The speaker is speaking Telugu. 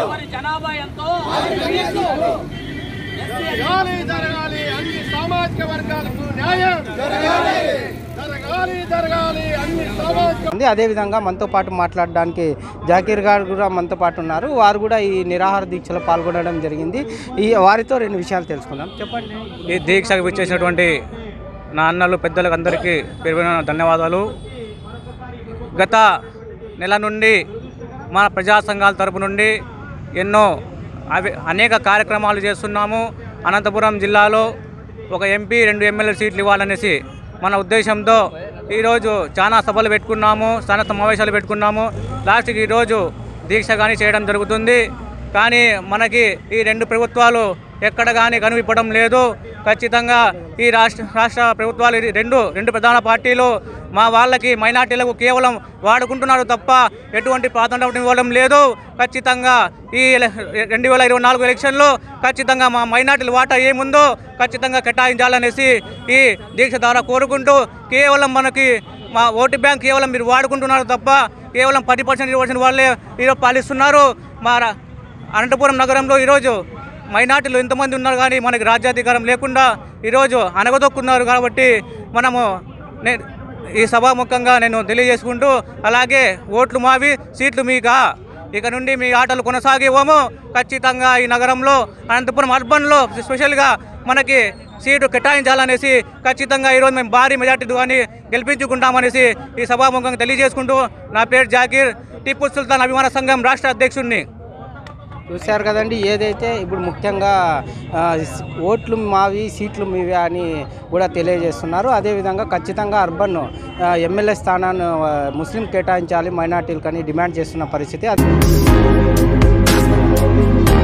మరి జనాభా ఎంతో జరగాలి అన్ని సామాజిక వర్గాలకు న్యాయం జరగాలి అన్ని సామాజిక. అదేవిధంగా మనతో పాటు మాట్లాడడానికి జాకీర్ గారు కూడా మనతో పాటు ఉన్నారు. వారు కూడా ఈ నిరాహార దీక్షలో పాల్గొనడం జరిగింది. ఈ వారితో రెండు విషయాలు తెలుసుకుందాం. చెప్పండి. ఈ దీక్షకు వచ్చేసినటువంటి నా అన్నలు పెద్దలకు అందరికీ పేరు ధన్యవాదాలు. గత నెల నుండి మన ప్రజా సంఘాల తరపు నుండి ఎన్నో అనేక కార్యక్రమాలు చేస్తున్నాము. అనంతపురం జిల్లాలో ఒక ఎంపీ 2 ఎమ్మెల్యే సీట్లు ఇవ్వాలనేసి మన ఉద్దేశంతో ఈరోజు చాలా సభలు పెట్టుకున్నాము, చాలా సమావేశాలు పెట్టుకున్నాము. లాస్ట్కి ఈరోజు దీక్ష కానీ చేయడం జరుగుతుంది. కానీ మనకి ఈ 2 ప్రభుత్వాలు ఎక్కడ కానీ కనిపించడం లేదు. ఖచ్చితంగా ఈ రాష్ట్ర ప్రభుత్వాలు రెండు ప్రధాన పార్టీలు మా వాళ్ళకి మైనార్టీలకు కేవలం వాడుకుంటున్నారు తప్ప ఎటువంటి ప్రాధాన్యత ఇవ్వడం లేదు. ఖచ్చితంగా ఈ 2024 ఎలక్షన్లో ఖచ్చితంగా మా మైనార్టీల వాటా ఏముందో ఖచ్చితంగా కేటాయించాలనేసి ఈ దీక్ష ద్వారా కోరుకుంటూ, కేవలం మనకి మా ఓటు బ్యాంక్ కేవలం మీరు వాడుకుంటున్నారు తప్ప కేవలం 10% 20% వాళ్ళే ఈరోజు పాలిస్తున్నారు. మా అనంతపురం నగరంలో ఈరోజు మైనార్టీలు ఎంతమంది ఉన్నారు కానీ మనకి రాజ్యాధికారం లేకుండా ఈరోజు అనగదొక్కున్నారు. కాబట్టి మనము ఈ సభాముఖంగా నేను తెలియజేసుకుంటూ, అలాగే ఓట్లు మావి సీట్లు మీకా, ఇక నుండి మీ ఆటలు కొనసాగేవాము. ఖచ్చితంగా ఈ నగరంలో అనంతపురం అర్బన్లో స్పెషల్గా మనకి సీటు కేటాయించాలనేసి ఖచ్చితంగా ఈరోజు మేము భారీ మెజార్టీ కానీ గెలిపించుకుంటామనేసి ఈ సభాముఖంగా తెలియజేసుకుంటూ, నా పేరు జాకీర్, టిప్పు సుల్తాన్ అభిమాన సంఘం రాష్ట్ర అధ్యక్షుడిని. చూశారు కదండి, ఏదైతే ఇప్పుడు ముఖ్యంగా ఓట్లు మావి సీట్లు మీవి అని కూడా తెలియజేస్తున్నారు. అదేవిధంగా ఖచ్చితంగా అర్బన్ ఎమ్మెల్యే స్థానాన్ని ముస్లిం కేటాయించాలి మైనార్టీలు కానీ డిమాండ్ చేస్తున్న పరిస్థితి.